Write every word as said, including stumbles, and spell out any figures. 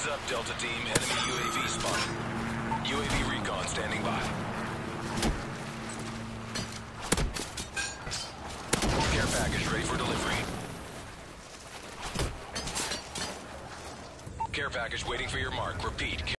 Heads up, Delta Team. Enemy U A V spotted. U A V recon standing by. Care package ready for delivery. Care package waiting for your mark. Repeat.